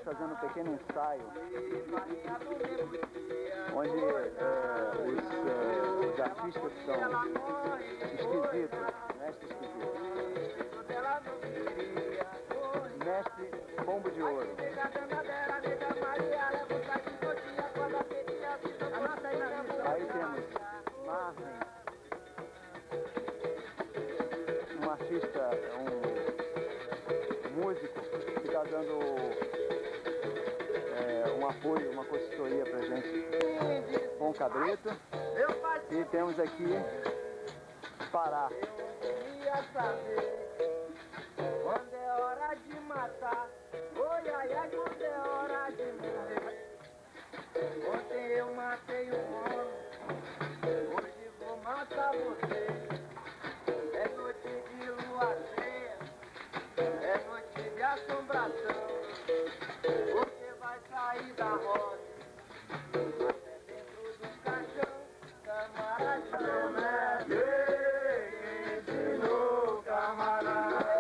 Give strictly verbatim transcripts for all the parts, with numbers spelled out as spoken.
fazendo um pequeno ensaio, onde é, os, é, os artistas são esquisitos, mestre esquisito, mestre pombo de ouro. Aí temos Marley, um artista, um músico que está dando é, um apoio, uma consultoria pra gente com o Cabrito. E temos aqui Pará. Quando é hora de matar, oi, ai, ai, quando é hora de morrer. Ontem eu matei um homem, hoje vou matar você. É noite de lua cheia, é noite de assombração. Você vai sair da roda, até dentro do caixão, camaradão, né? Quem ensinou, camarada?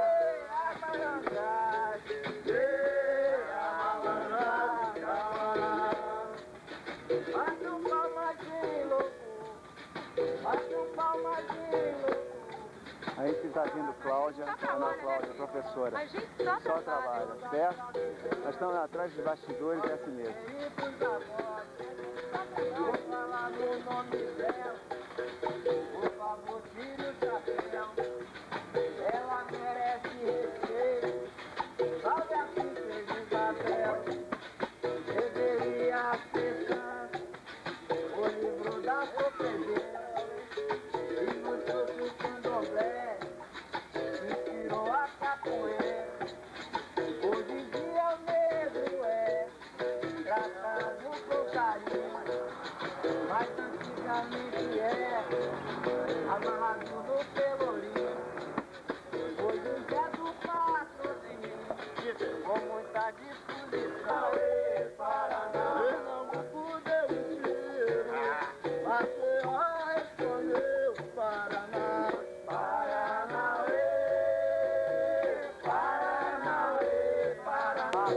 Aí que está vindo Cláudia, Ana Cláudia, professora. Só trabalha, certo? Nós estamos atrás dos bastidores, é assim mesmo. Vou falar no nome dela, por favor, tire o chapéu. Ela merece respeito, salve a princesa Isabel. Deveria acessar o livro da Fopedeira e no seu candomblé inspirou a capoeira. Hoje em dia o negro é tratado com carinho, mas antigamente era amarrado no pelourinho. Hoje em dia do patrocínio, com muita disposição. Aê, Paraná, Pernambuco deu um tiro, Maceió respondeu, Paraná, Paranauê, Paranauê, Paraná.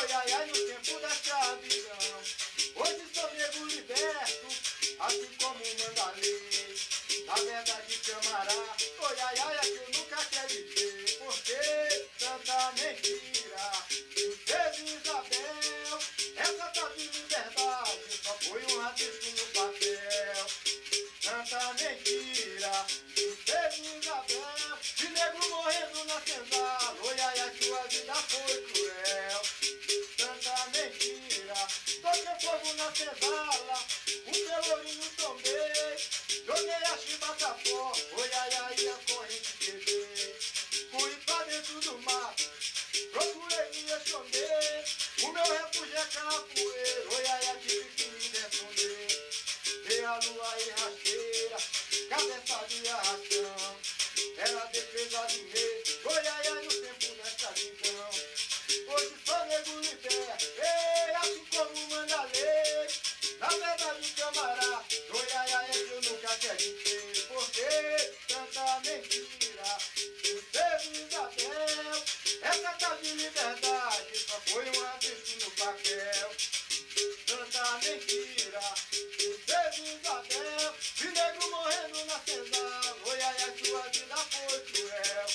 oi, ai, ai, no tempo da escravidão. Hoje sou negro liberto, assim como manda a lei. Na verdade, camarada, oi, ai, ai, é que eu nunca acreditei. Por que tanta mentira? Princesa Isabel, essa tá de liberdade, só foi um rabisco no papel. Tanta mentira, princesa Isabel, de negro morrendo na senzala, oi, ai, ai, sua vida foi cruel. Tanta mentira, toquei fogo na senzala, um pelourinho tombei, joguei a chibata fora, oi, ai, ai, a corrente quebrei. Fui pra dentro do mato, procurei me esconder, o meu refúgio é capoeira, oi, ai, ai, tive que me defender. Veio a lua e rasteira, cabeça de arrastão, era a defesa do rei, oi, ai, ai, no tempo da escravidão. Hoje sou negro liberto, ei, assim como manda a lei. Na verdade, camarada, oi, ai, ai, eu nunca acreditei. Por que tanta mentira? Princesa Isabel, essa tá de liberdade, só foi um rabisco no papel. Tanta mentira, princesa Isabel, de negro morrendo na senzala, oi, ai, ai, sua vida foi cruel.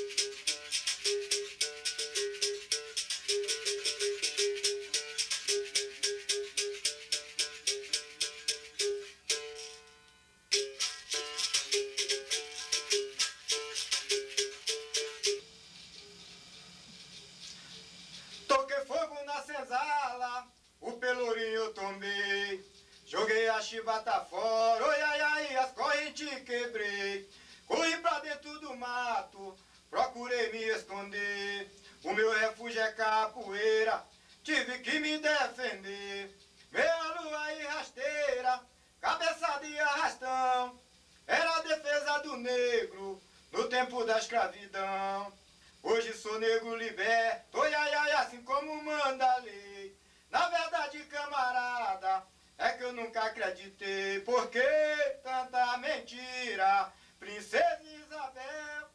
Toquei fogo na senzala, o pelourinho tombei, joguei a chibata fora, oi, ai, ai, as correntes quebrei. Corri pra dentro do mato, procurei me esconder, o meu refúgio é capoeira, tive que me defender. Meia lua e rasteira, cabeça de arrastão, era a defesa do negro no tempo da escravidão. Hoje sou negro liberto, oi, ai, ai, assim como manda a lei. Na verdade, camarada, é que eu nunca acreditei. Por que tanta mentira? Princesa Isabel.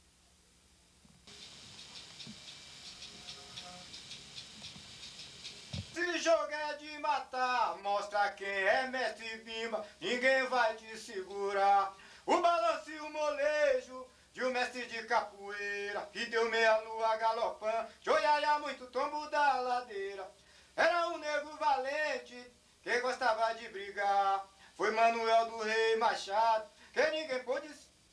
Se jogo é de matar, mostra quem é mestre Bimba, ninguém vai te segurar. O balanço e o molejo de um mestre de capoeira, que deu meia lua galopando, joialha muito tombo da ladeira. Era um negro valente, que gostava de brigar, foi Manuel do Rei Machado, que ninguém pôde...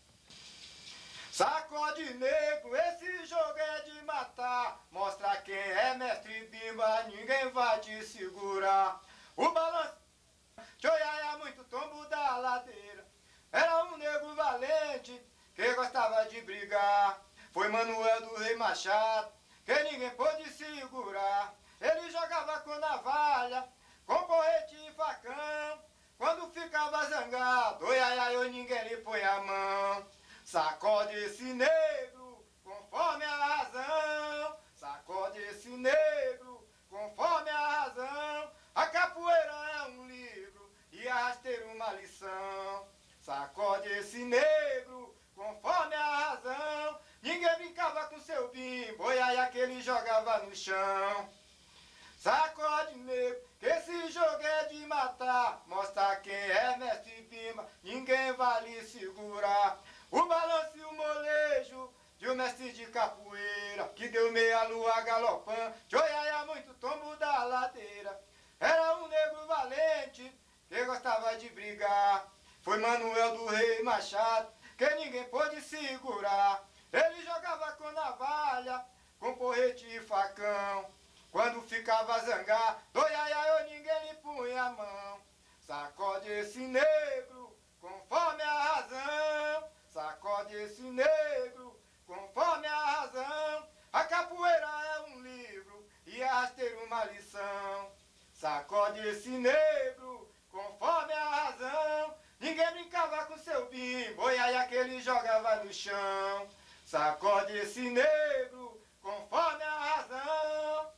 Sacode negro, esse jogo é de matar, mostra quem é mestre Bimba, ninguém vai te segurar. O balanço, joialha muito tombo da ladeira. Era um negro valente, que gostava de brigar, foi Manuel do Rei Machado, que ninguém pôde segurar. Ele jogava com navalha, com porrete e facão, quando ficava zangado, oi, ai, ai, oi, ninguém lhe põe a mão. Sacode esse negro, conforme a razão, sacode esse negro, conforme a razão. A capoeira é um livro e a rasteira uma lição. Sacode esse negro, conforme a razão. Ninguém brincava com seu bimbo, oi, ai, aquele jogava no chão. Sacode negro, que esse jogo é de matar, mostra quem é mestre Bimba, ninguém vai lhe segurar. O balanço e o molejo de um mestre de capoeira, que deu meia lua galopando, joiaia muito tombo da ladeira. Era um negro valente, que gostava de brigar, foi Manuel do Rei Machado, que ninguém pôde segurar. Ele jogava com navalha, com porrete e facão, quando ficava zangado, oi, ai, ai, oi, ninguém lhe punha a mão. Sacode esse negro, conforme a razão, sacode esse negro, conforme a razão. A capoeira é um livro e a rasteira uma lição. Sacode esse negro, conforme a razão. Ninguém brincava com seu bimbo, oi, ai, aquele jogava no chão. Sacode esse negro, conforme a razão.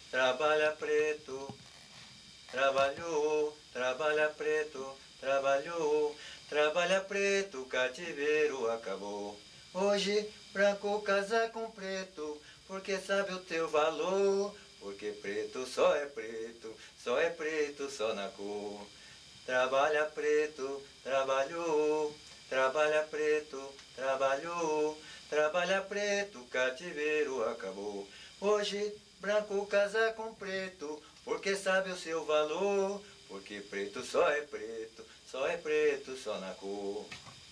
trabalha preto, trabalhou, trabalha preto, trabalhou, trabalha preto, cativeiro acabou. Hoje branco casa com preto, porque sabe o teu valor, porque preto só é preto, só é preto só na cor. Trabalha preto, trabalhou, trabalha preto, trabalhou, trabalha preto, cativeiro acabou. Hoje branco casa com preto, porque sabe o seu valor, porque preto só é preto, só é preto só na cor.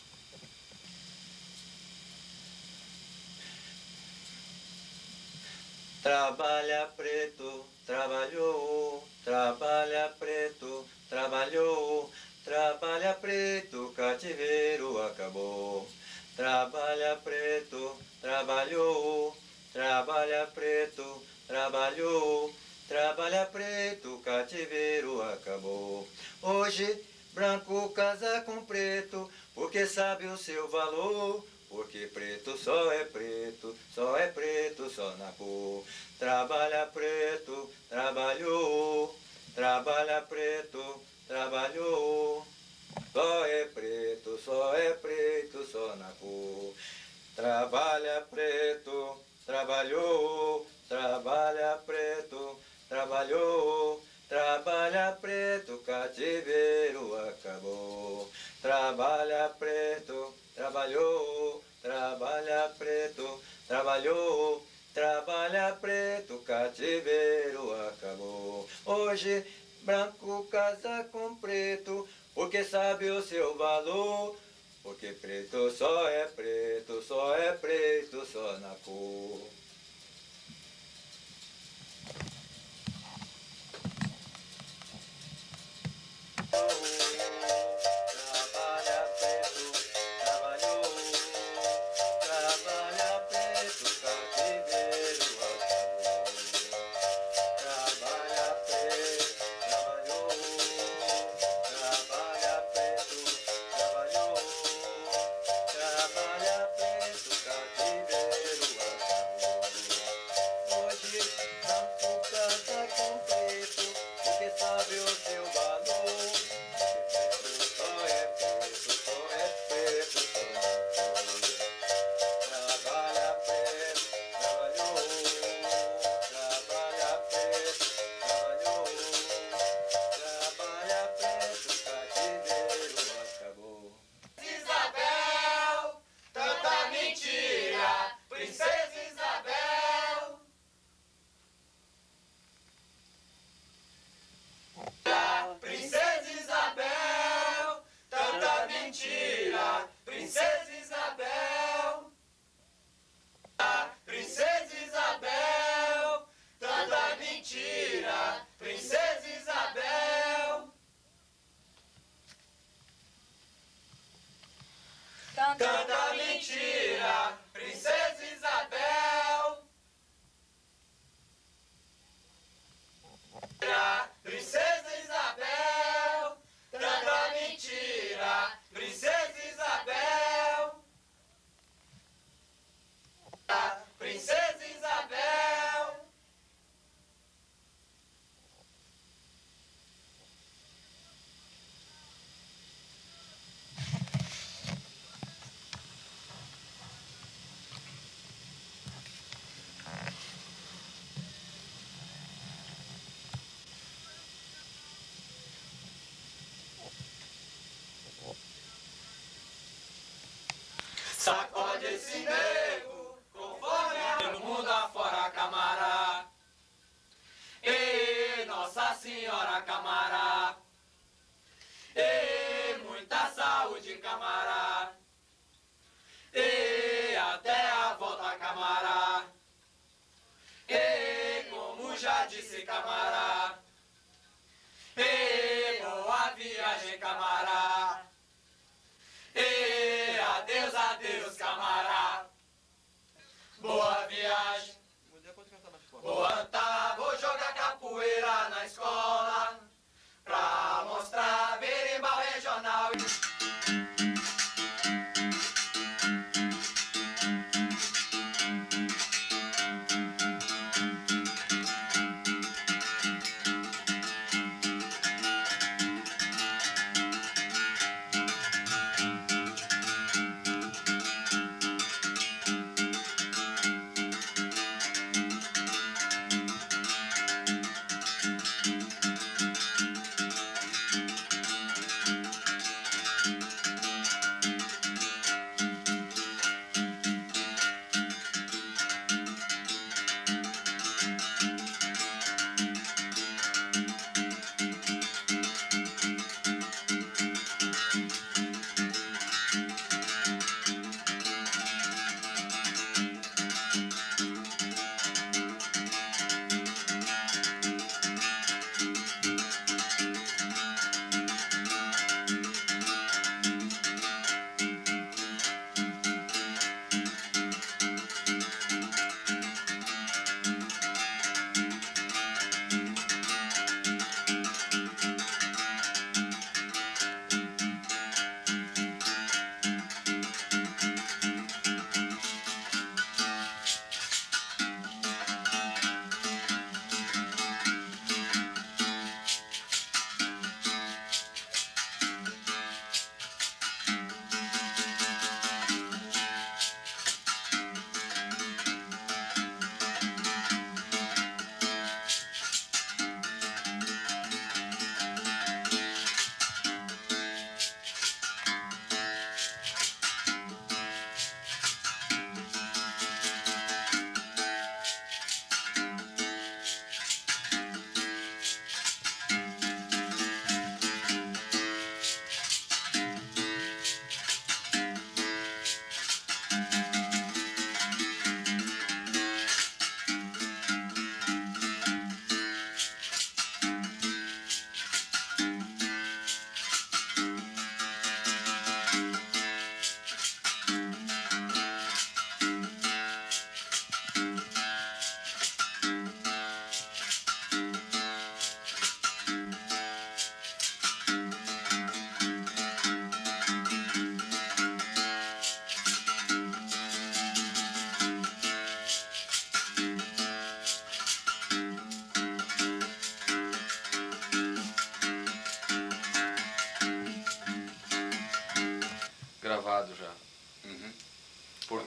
Trabalha preto, trabalhou, trabalha preto, trabalhou, trabalha preto, cativeiro acabou. Trabalha preto, trabalhou, trabalha preto, trabalhou, trabalha preto, cativeiro acabou. Hoje branco casa com preto, porque sabe o seu valor, porque preto só é preto, só é preto só na cor. Trabalha preto, trabalhou, trabalha preto, trabalhou, só é preto, só é preto só na cor. Trabalha preto, trabalhou, trabalha preto, trabalhou, trabalha preto, cativeiro acabou. Trabalha preto, trabalhou, trabalha preto, trabalhou, trabalha preto, cativeiro acabou. Hoje branco casa com preto, porque sabe o seu valor, porque preto só é preto, só é preto só na cor. Tanta mentira, Princesa Isabel. Princesa Isabel. Tanta mentira, Princesa Isabel. Princesa Isabel. Sacode esse nego, conforme a... no mundo afora, Camara. Ei, Nossa Senhora, Camara. Ei, muita saúde, Camara. Ei, até a volta, Camara. Ei, como já disse, Camara. Ei, boa viagem, Camara. Ei, adeus, adeus, Camara. Boa viagem. Vou andar, vou jogar capoeira na escola, pra mostrar berimbau regional.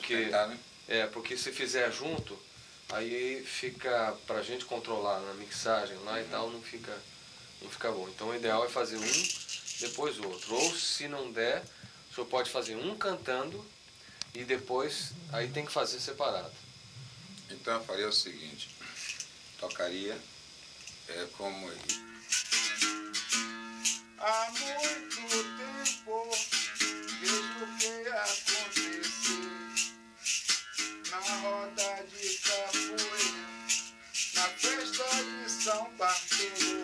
Porque, tentar, né? é, porque se fizer junto, aí fica, pra gente controlar na mixagem lá uhum. e tal, não fica, não fica bom. Então o ideal é fazer um, depois o outro. Ou se não der, o senhor pode fazer um cantando e depois, aí tem que fazer separado. Então eu faria o seguinte, tocaria é, como... Há muito tempo vejo o que aconteceu na roda de capoeira, na festa de São Bartolomeu.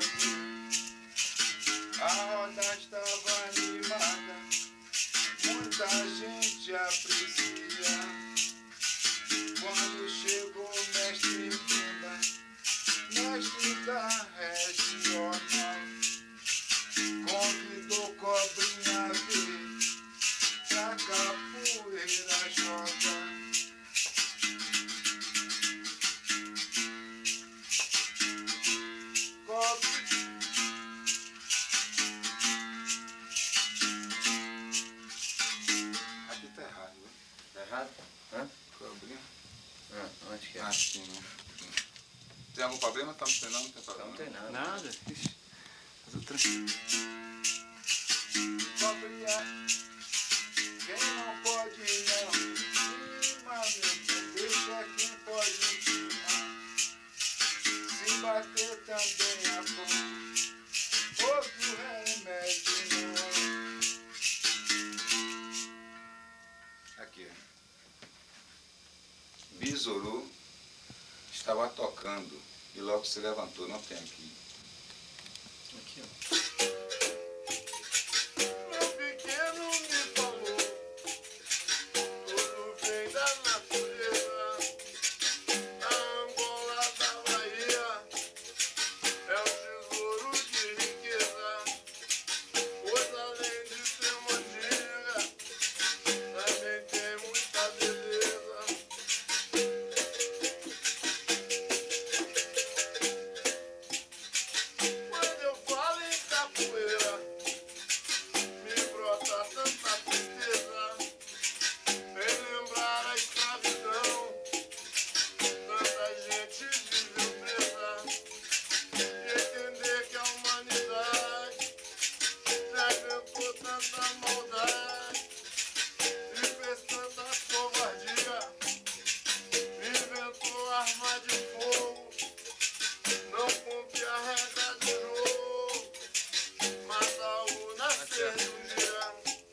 A roda estava animada, muita gente aprecia. Quando chegou o mestre Pimba, mestre da regional, convidou Cobrinha a ver pra capoeira jogar. Aqui tá errado, né? Tá errado? Hã? Cobrinha? Ah, onde que é? Acho que não. Tem algum problema? Tá não tem não, não tem problema. Não tem nada. Nada? Ixi, tudo tranquilo. Cobrinha, quem não pode não cima, meu bem, deixa quem pode cima. Se bater também é bom, outro remédio não. Aqui. Besouro estava tocando e logo se levantou, não tem aqui. Aqui, ó. Meu pequeno me falou, tudo vem da natureza. A Angola da Bahia é um tesouro de riqueza, pois além de ser mandinga, também tem muita beleza. Quando eu falo em capoeira, me brota tanta tristeza, vem lembrar a escravidão, tanta gente viveu presa, e entender que a humanidade já inventou tanta maldade, e fez tanta covardia, inventou arma de fogo, não cumpre a regra do jogo, mata o nascer do dia.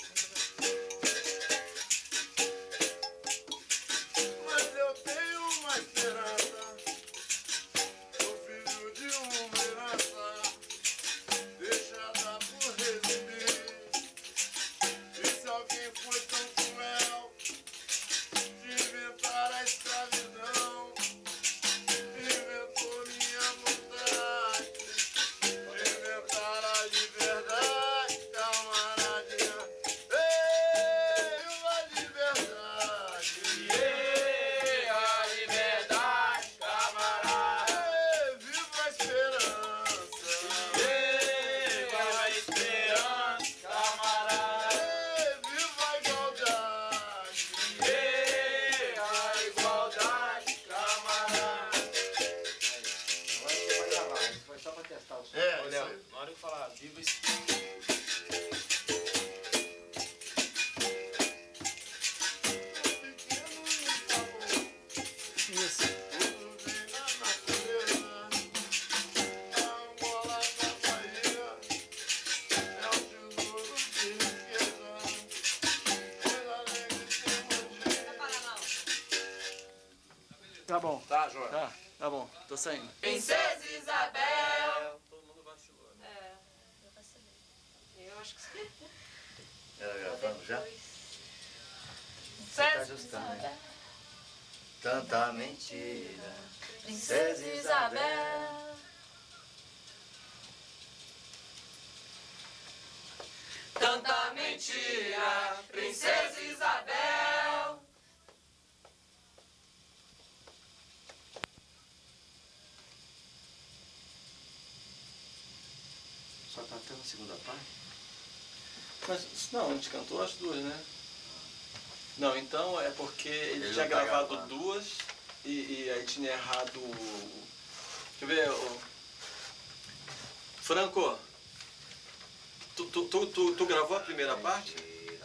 Mas eu tenho uma esperança, sou filho de uma herança, deixada por receber. E se alguém foi tão cruel de inventar a escravidão, inventou minha vontade de inventar a liberdade, camaradinha. Ei, viva a liberdade! Ei, a liberdade, camarada. Ei, viva a esperança! Viva a esperança, camarada. Ei, viva a igualdade! Viva a igualdade, camarada. Agora você vai gravar, isso foi só pra testar o som. É, Ô, isso Léo, aí. na hora que falar viva esse... Pequeno me falou, Isso. tudo vem da natureza. A Angola da Bahia é um tesouro de riqueza, pois além de ser mandinga. Tá bom. Tá, João. Tá, tá bom. Tô saindo. Princesa Isabel. Todo mundo vacilou, né? É, eu vacilei. Eu acho que sim. Ela gravando já? Princesa Tá ajustando, né? Isabel. Tanta mentira. Princesa Isabel. Tanta mentira. Princesa Isabel. Só tá até na segunda parte? Mas, não, a gente cantou as duas, né? Não, então é porque ele, ele tinha tá gravado gravando. duas e, e aí tinha errado. Deixa eu ver. O... Franco, tu, tu, tu, tu, tu gravou a primeira parte?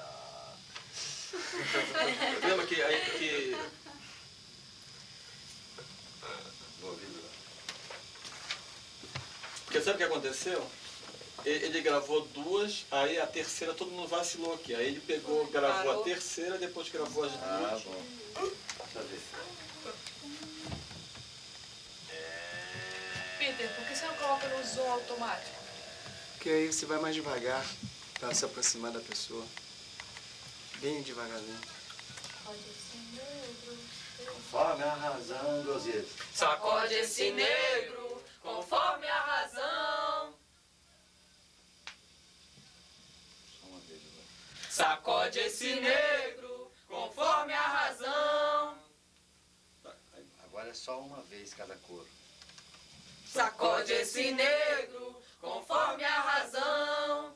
Lembra que aí que. Porque sabe o que aconteceu? Ele, ele gravou duas, aí a terceira todo mundo vacilou aqui. Aí ele pegou, gravou Parou. a terceira, depois gravou as duas. Ah, bom. Deixa eu ver. Peter, por que você não coloca no zoom automático? Porque aí você vai mais devagar para se aproximar da pessoa. Bem devagarzinho. Conforme a razão, Gozito. Sacode esse negro, conforme a razão. Sacode esse negro, conforme a razão. Agora é só uma vez cada coro. Sacode esse negro, conforme a razão.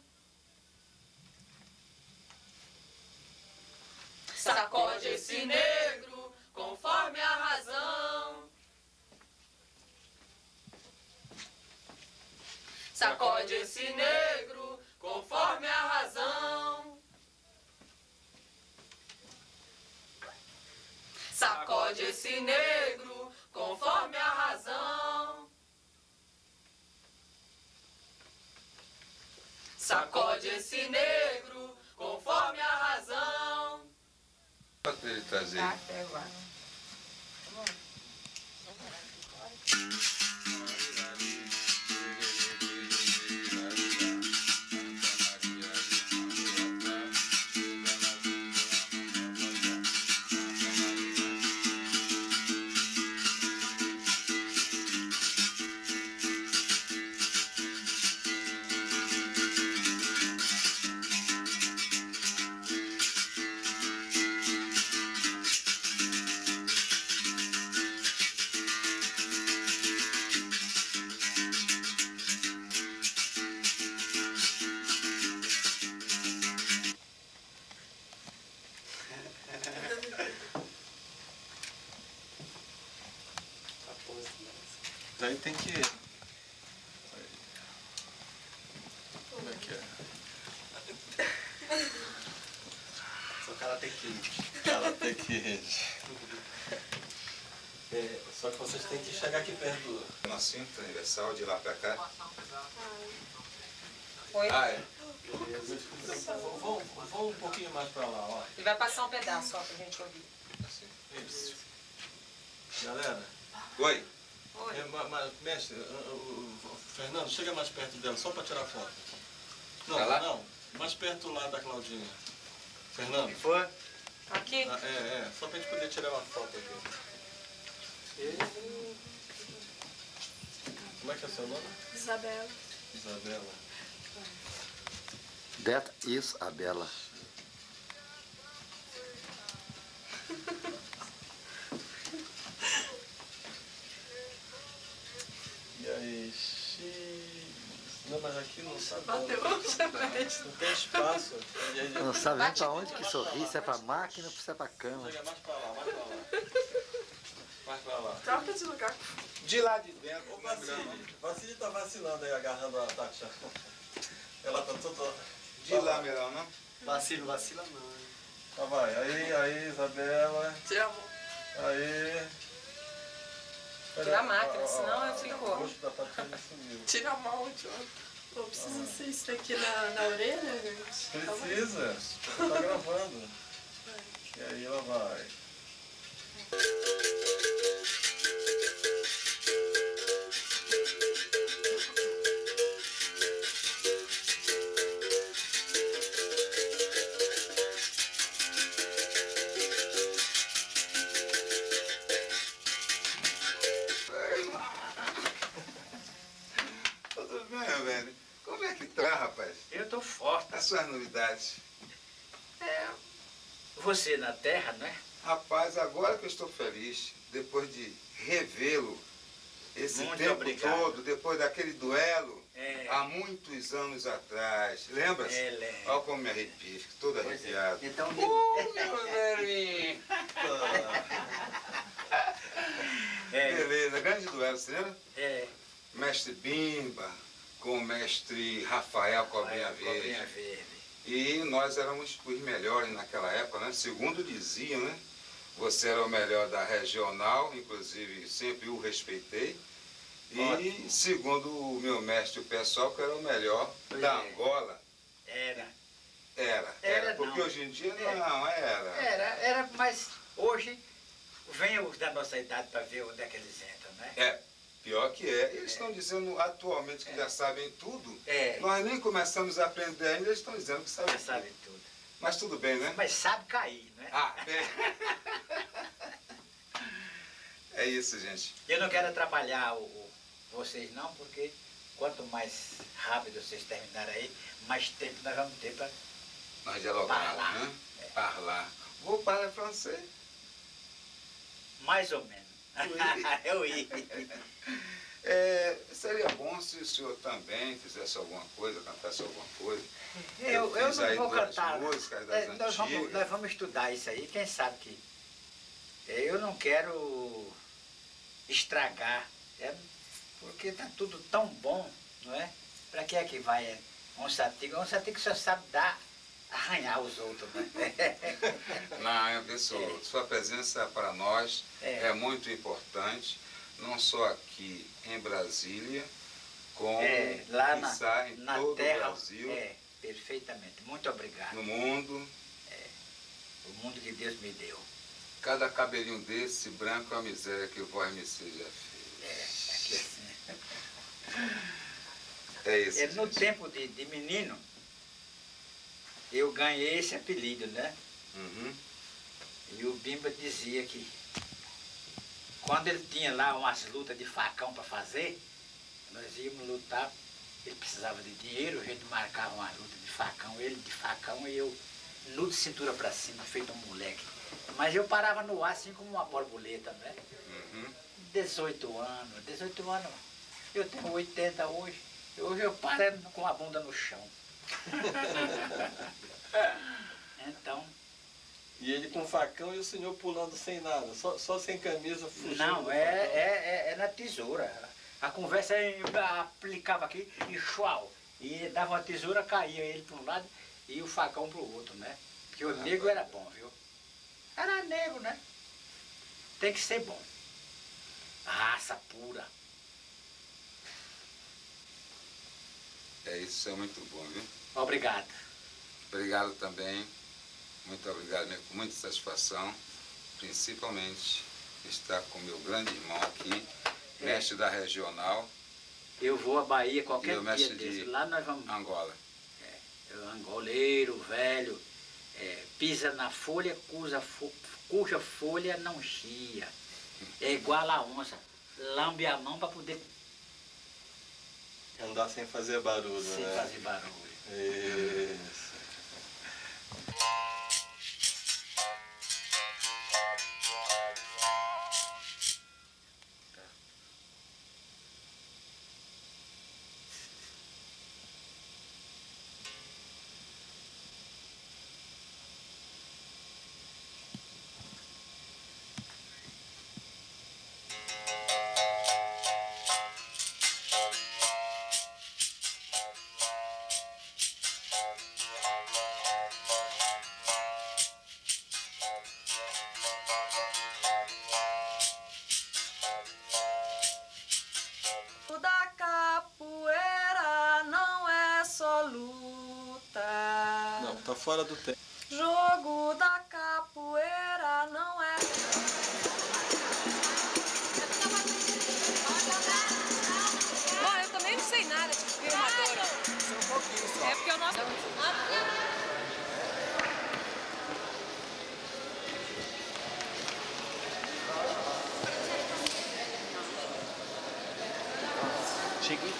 Sacode esse negro, conforme a razão. Sacode esse negro, conforme a razão. Sacode esse negro, conforme a razão. Sacode esse negro, conforme a razão. Pode pra ele trazer. Tá, até agora. Daí tem que... Como é que é? Só Karate Kid. Karate Kid. É, só que vocês têm que chegar aqui perto do... Uma cinta universal de lá pra cá. Oi? Ah, é? Beleza. Então, vamos, vamos um pouquinho mais pra lá, ó. Ele vai passar um pedaço, ó, pra gente ouvir. Assim. Isso. Galera. Oi. Oi. É, ma, ma, mestre, uh, uh, uh, Fernando, chega mais perto dela, só pra tirar foto. Não, Vai lá? não, mais perto lá da Claudinha. Fernando. E foi? Aqui? Ah, é, é, só pra gente poder tirar uma foto aqui. Como é que é seu nome? Isabela. Isabela. That is a Bela. E aí, X... Não, mas aqui não sabe. Bateu o chapéu. Não tem espaço. E aí, Não sabe nem pra onde que sorri, se é pra máquina ou se é pra cama. chega mais pra lá, mais pra lá. Mais pra lá. Troca de lugar. De lá de dentro. Ô, Vassili, Vassili tá vacilando aí, agarrando a taxa. Ela tá toda... De lá, melhor, não? Vacilo, vacila não. Tá, vai. Aí, aí, Isabela. Tira a mão. Aí... Tira a máquina, senão eu fico... O rosto da Tatiana sumiu. Tira a mão, Diogo. Pô, precisa ser isso daqui na, na orelha, gente? Precisa. Tá gravando. E aí ela vai. Tudo bem, meu velho? Como é que tá, rapaz? Eu tô forte. As suas novidades? É, você na terra, não é? Rapaz, agora que eu estou feliz, depois de revê-lo esse Muito tempo obrigado. todo, depois daquele duelo, É. há muitos anos atrás. Lembra-se? É, lembro. Olha como me arrepio, fico todo arrepiado. Então, Uh, meu velhinho! É. Beleza, grande duelo, você lembra? É. Mestre Bimba com o mestre Rafael Cobrinha Verde. Cobrinha Verde. E nós éramos os melhores naquela época, né? Segundo diziam, né? Você era o melhor da regional, inclusive sempre o respeitei. E Ótimo. segundo o meu mestre, o pessoal, que era o melhor Pois da é. Angola. Era. Era, Era, era. Porque não. hoje em dia É. não, era. Era, era, mas hoje vem os da nossa idade para ver onde é que eles entram, né? É, pior que é. Eles estão dizendo atualmente que já sabem tudo. É. Nós nem começamos a aprender ainda, eles estão dizendo que sabem Já tudo. sabem tudo. Mas tudo bem, né? Mas sabe cair, né? Ah, bem. É isso, gente. Eu não quero atrapalhar o, o- vocês não, porque quanto mais rápido vocês terminarem aí, mais tempo nós vamos ter para Nós dialogamos, Parlar. né? Parlar. Vou falar francês. mais ou menos. Eu ia. É, seria bom se o senhor também fizesse alguma coisa, cantasse alguma coisa. Eu, eu fiz não aí vou duas cantar. músicas das É, nós, vamos, antigas. nós vamos estudar isso aí, quem sabe que. é, Eu não quero estragar, é, porque está tudo tão bom, não é? Para que é que vai é, um satigo? Um satigo só sabe dar, arranhar os outros, né? Não, é absoluto. Sua presença para nós É. é. muito importante, não só aqui em Brasília, como É, lá na, quiçá, em na todo terra. o Brasil, É, perfeitamente. Muito obrigado. no mundo. O mundo que Deus me deu. Cada cabelinho desse branco é uma miséria que vós me seja feio. É, aqui assim. É isso. É, no gente. tempo de, de menino, eu ganhei esse apelido, né? Uhum. E o Bimba dizia que quando ele tinha lá umas lutas de facão para fazer, nós íamos lutar, ele precisava de dinheiro, a gente marcava uma luta de facão, ele de facão e eu nu de cintura para cima, feito um moleque. Mas eu parava no ar assim como uma borboleta, né? Uhum. dezoito anos, dezoito anos, eu tenho oitenta hoje, hoje eu paro com a bunda no chão. Então, E ele com facão e o senhor pulando sem nada, só, só sem camisa, fugindo. não, do é, facão. é, é, é na tesoura. A conversa eu aplicava aqui e chuau. E dava uma tesoura, caía ele para um lado e o facão para o outro, né? Porque o negro era bom, viu? Era negro, né? Tem que ser bom. Raça pura. É isso, é muito bom, viu? Obrigado. Obrigado também, muito obrigado mesmo, com muita satisfação, principalmente estar com meu grande irmão aqui, É. mestre da regional, Eu vou à Bahia qualquer E o dia mestre desse. de- Lá nós vamos. Angola. É o angoleiro, velho, é, pisa na folha, cuja, fo, cuja folha não chia. É igual a onça. Lambe a mão para poder Andar sem fazer barulho, sem né? fazer barulho. Isso. O da capoeira não é só luta. Não, tá fora do tempo. Jogo da capoeira não é. Bom, eu também não sei nada de filmadora. É porque eu não. Cheguei.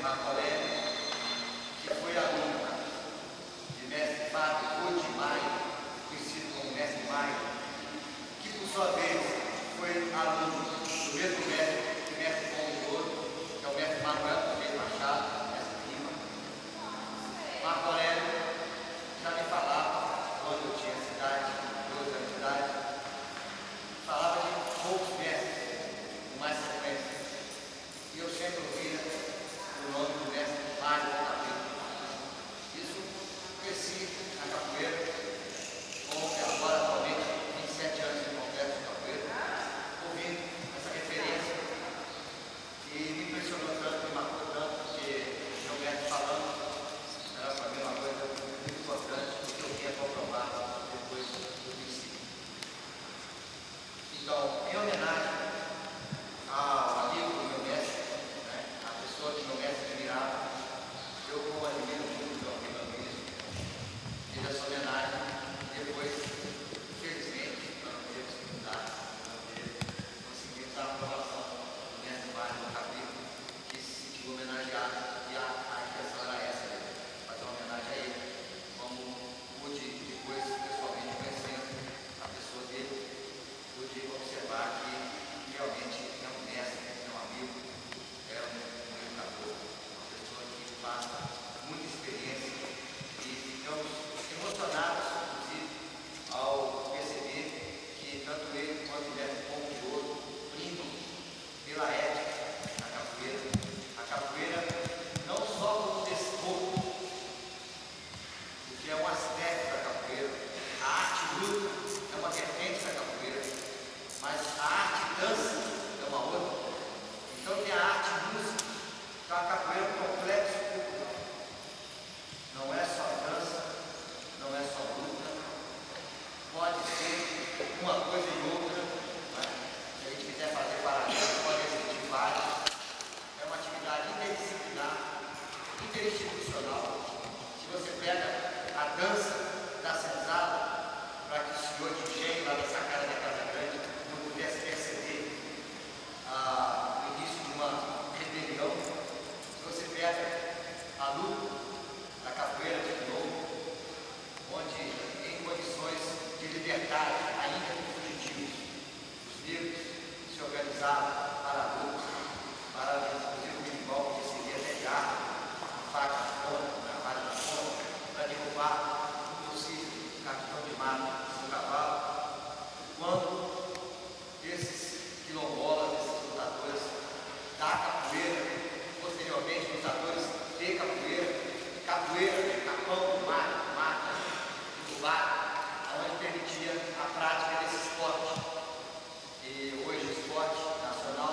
Marco Aurélio, que foi aluno de mestre Fábio Couto Maia, conhecido como mestre Maia, que por sua vez foi aluno do mesmo mestre, que mestre Pão de Ouro, que é o mestre Manuel Correia Machado, mestre Lima. Marco Aurélio já me falava, quando eu tinha cidade, doze anos de idade, falava de poucos mestres, com mais sequência. E eu sempre ouvia o nome do mestre Mário Capeta. Isso cresci na capoeira, como que agora atualmente vinte e sete anos de complexo de capoeira, ouvindo essa referência. E me impressionou tanto, me marcou tanto, porque o meu mestre falando era para mim uma coisa muito importante, que eu vinha comprovar depois do princípio. Então, em homenagem ao amigo do meu mestre, né, a pessoa que meu mestre admirava, eu como admiro muito o amigo Luiz, fiz essa homenagem, depois, infelizmente, para não ter dificuldade, para não ter conseguido a aprovação do mestre Mário no capítulo, que se sentiu homenageado, e a, a intenção era essa, né, fazer uma homenagem a ele, como pude depois, pessoalmente, conhecendo a pessoa dele, pude observar que realmente é um mestre, é um amigo, é um educador, uma pessoa que passa muita experiência e ficamos emocionados, inclusive, ao perceber que tanto ele quanto o mestre Pão de Ouro brindam pela ética da capoeira. A capoeira não só como desporto, porque é um aspecto da capoeira, a arte luta é uma vertente da capoeira, mas a arte dança é uma outra. Então tem a arte música, então a capoeira é um complexo cultural. Não é só dança, não é só luta, pode ser uma coisa e outra, né? Se a gente quiser fazer paralelo, pode existir vários. É uma atividade interdisciplinar, interinstitucional. Se você pega a dança da senzala, para que o senhor de engenho lá da sacada da Casa Grande não pudesse perceber ah, o início de uma rebelião, se você pega a luta da capoeira de novo, onde em condições de liberdade, ainda que fugitivos, os negros se organizavam para a luta, para inclusive o berimbau que seria até de arma, a faca na ponta, a vara na ponta, para derrubar o possível capitão de mato no cavalo, quando esses quilombolas, esses lutadores da capoeira, posteriormente lutadores de capoeira, capoeira, capão, mato, mata, tubar, onde permitia a prática desse esporte. E hoje o esporte nacional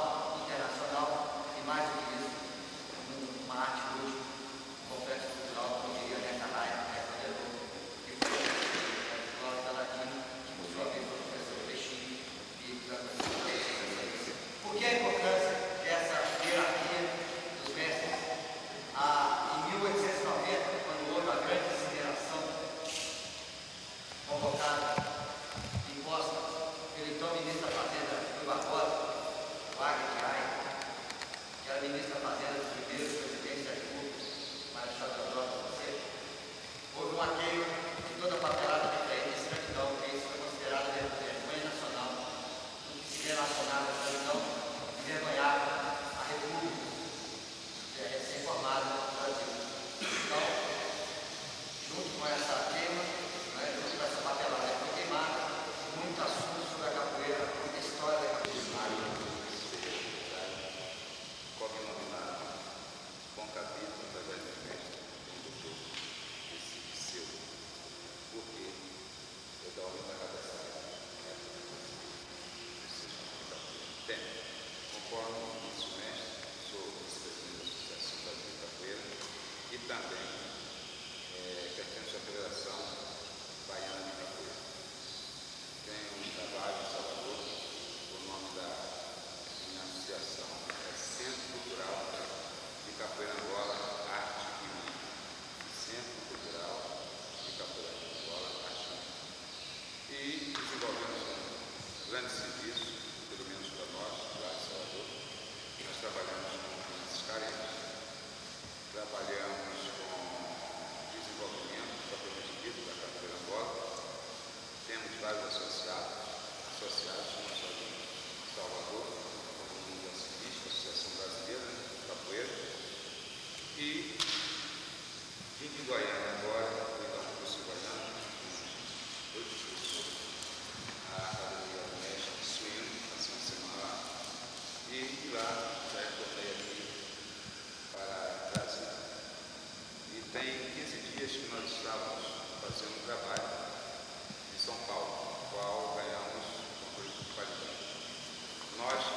de lá já retornei aqui para Brasília. E tem quinze dias que nós estávamos fazendo um trabalho em São Paulo, no qual ganhamos um concurso de qualidade. Nós